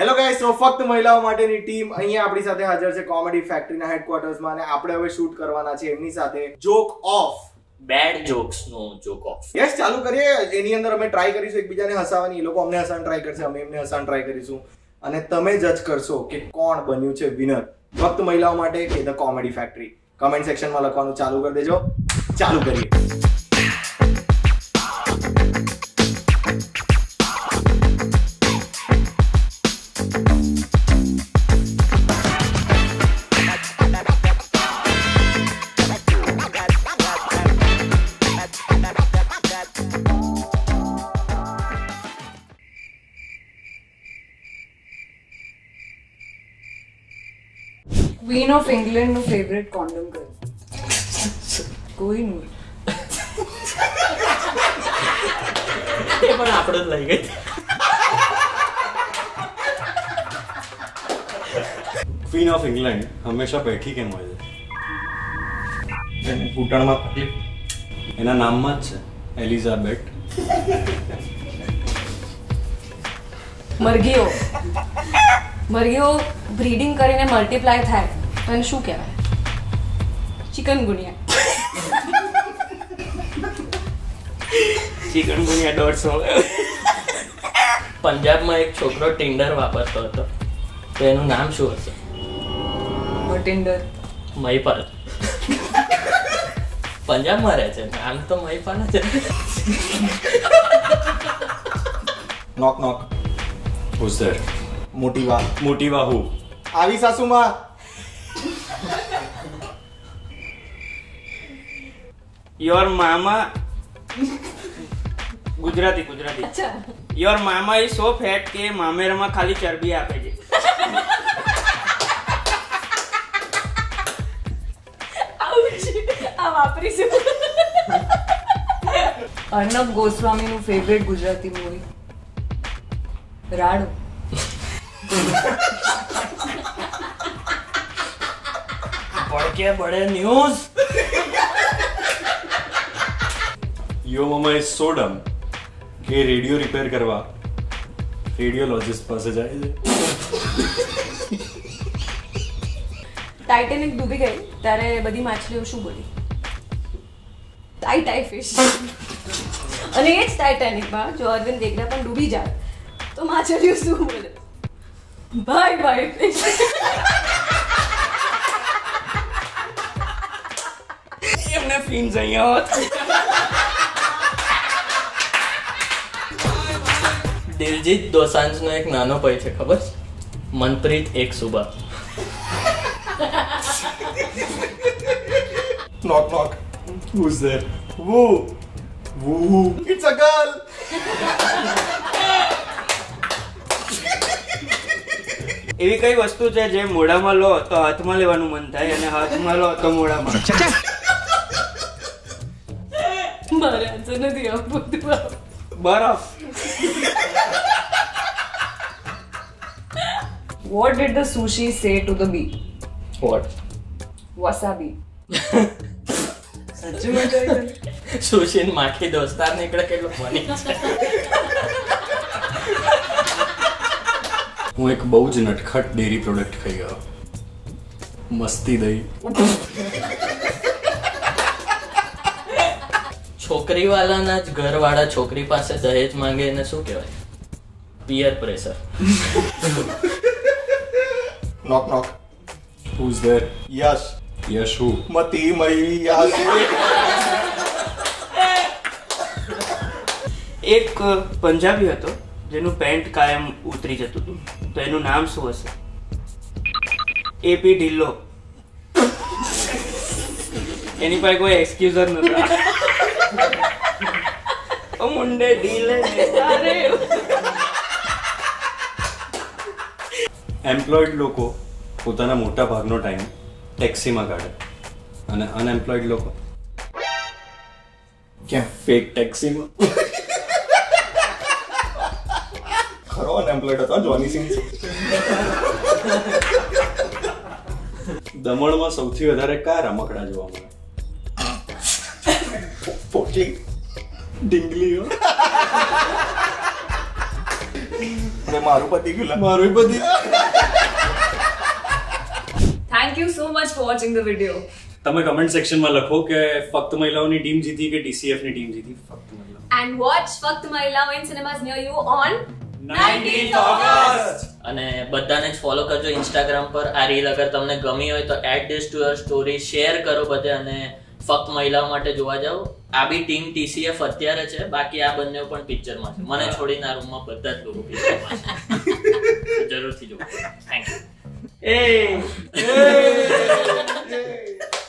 Hello guys, સો ફક્ત મહિલાઓ માટેની ટીમ અહીંયા આપણી સાથે હાજર છે કોમેડી ફેક્ટરીના હેડક્વાર્ટર્સમાં અને આપણે હવે શૂટ કરવાના છે એમની સાથે જોક ઓફ બેડ જોક્સ નો જોક ઓફ. યસ, ચાલુ કરીએ. એની અંદર અમે ટ્રાય કરીશું એકબીજાને હસાવવાની. એ લોકો અમને હસાવવાની ટ્રાય કરશે, અમે એમને હસાવવાની ટ્રાય કરીશું અને તમે જજ કરશો કે કોણ બન્યું છે વિનર, ફક્ત મહિલાઓ માટે કે ધ કોમેડી ફેક્ટરી. કમેન્ટ સેક્શનમાં લખવાનું ચાલુ કરી દેજો. ચાલુ કરીએ. Queen of England નું ફેવરેટ કોન્ડમ કયું? કોઈ નહીં. એ પણ આપણે જ લઈ ગઈ. ક્વીન ઓફ ઇંગ્લેન્ડ હંમેશા બેઠી કેમ હોય છે? એને ઘૂંટણમાં તકલીફ. એના નામમાં જ છે એલિઝાબેથ. મરઘીઓ બ્રીડિંગ કરીને મલ્ટીપ્લાય થાય અને શું કહેવાય? ચિકનગુનિયા. ચિકનગુનિયા 150. પંજાબમાં એક છોકરો ટિન્ડર વાપરતો હતો, તો એનું નામ શું હશે? ટિન્ડર. મહિપાલ. પંજાબમાં રહે છે, નામ તો મહિપાલ જ છે. નોક નોક. Who's there? મોટી વાહુ. આવી સાસુમાં. યોર મામા. ગુજરાતી. અચ્છા. યોર મામા ઇઝ સો ફેટ કે મામેરમાં ખાલી ચરબી આપે છે. આ વાપરીશું. અર્ણબ ગોસ્વામીનું ફેવરેટ ગુજરાતી મૂવી? રાડો. પડકે બડે news. Yo mama is so ડમ કે રેડિયો રિપેર કરવા રેડિયોલોજિસ્ટ પાસે જાય છે. ટાઇટેનિક ડૂબી ગઈ ત્યારે બધી માછલીઓ શું બોલી? Tie fish. અને એ જ ટાઇટેનિકમાં જો અરવિંદ દેગડા પણ ડૂબી જાય તો માછલીઓ શું બોલે? By fish. એમને ફિન્સ અહીંયા હોત. દિલજીત દોસાંજનો એક નાનો ભાઈ છે, ખબર છે? મનપ્રીત એક સુબા. નોક knock. Who's there? Woo. Woo. It's a girl. એવી કઈ વસ્તુ છે જે મોઢામાં લો તો હાથમાં લેવાનું મન થાય અને હાથમાં લો તો મોઢામાં? મારે આન્સર નથી આપવું. બરફ. What did the sushi say to the bee? What? Wasabi. સાચું મજા. સુશીન માખી દોસ્તાર નીકળે કેટલું ફની છે. હું એક બહુ જ નટખટ ડેરી પ્રોડક્ટ ખાઈ ગયો. મસ્તી દહીં. છોકરી વાળાના જ ઘરવાળા છોકરી પાસે દહેજ માંગે એને શું કહેવાય? Peer pressure. Knock knock. Who's there? Yash. Yash who? મતી મયી યશ. એક પંજાબી હતો જેનું પેન્ટ કાયમ ઉતરી જતું હતું, તો એનું નામ શું હશે? એપી ઢીલો. એની પાસે કોઈ એક્સક્યુઝ જ નતા. ઓ મુંડે ઢીલે. એમ્પ્લોયડ લોકો પોતાના મોટા ભાગનો ટાઈમ ટેક્સીમાં કાઢે અને અનએમ્પ્લોયડ લોકો ક્યાં? ફેક ટેક્સીમાં. ખરો અનએમ્પ્લોયડ હતો જોની સિંહ. દમણમાં સૌથી વધારે કયા રમકડા જોવા મળે? પોટલી. ડીંગલીઓ. મારું પતિ ગયું મારું પતિ. Thank you so much for watching the video. તમે કમેન્ટ સેક્શનમાં લખો કે ફક્ત મહિલાઓની ટીમ જીતી કે TCF ની ટીમ જીતી. ફક્ત મહિલાઓ. And watch Fakt Mahilao in cinemas near you on 19th August. અને બધાને જ ફોલો કરજો ઇન્સ્ટાગ્રામ પર. આ રીલ અગર તમને ગમી હોય તો add this to your story, share કરો બધે અને ફક્ત મહિલાઓ માટે જોવા જાઓ. આ બી ટીમ TCF અત્યારે છે, બાકી આ બંને પણ પિક્ચરમાં છે. મને છોડીને આ રૂમમાં બધા જ લોકો પિક્ચરમાં છે. જરૂરથી જોવો. Thank you. એ